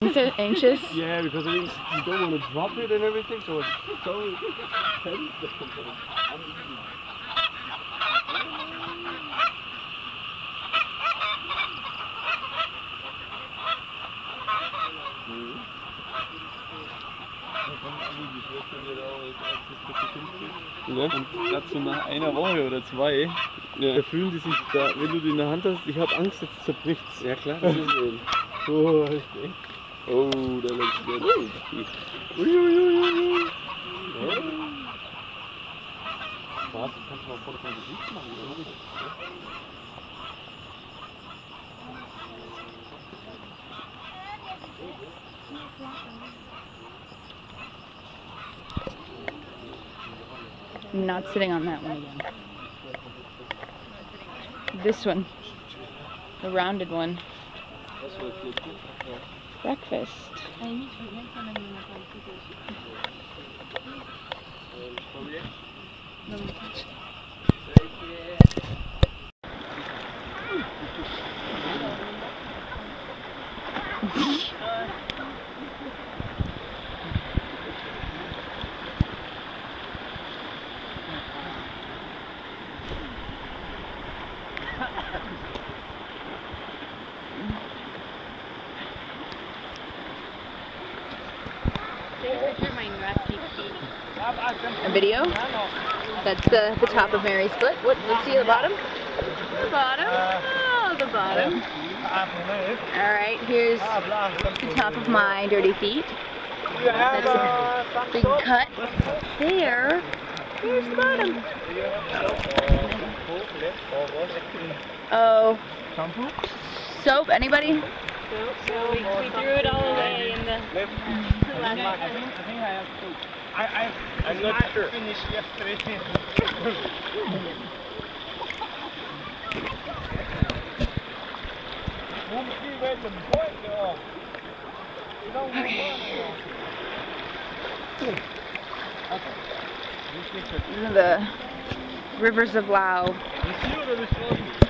Anxious? Yeah, because I think you don't want to drop it and everything, so it's so tense. Ja. Und gerade so nach einer Woche oder zwei, ja, da fühlen die sich da, wenn du die in der Hand hast, ich habe Angst, jetzt zerbricht's. Ja klar, das ist eben. Oh, echt. Oh, that looks good. Uiuiuiui. Was? Kannst du mal ein Foto von Gesicht machen, oder? I'm not sitting on that one again. This one. The rounded one. Breakfast. A video? That's the top of Mary's foot. Let's see the bottom. The bottom. Oh, the bottom. Alright, here's the top of my dirty feet. That's a big cut. There. Here's the bottom. Oh. Soap? Anybody? So we threw it all away in the last I'm not sure. Finished yesterday. These are the rivers of Laos.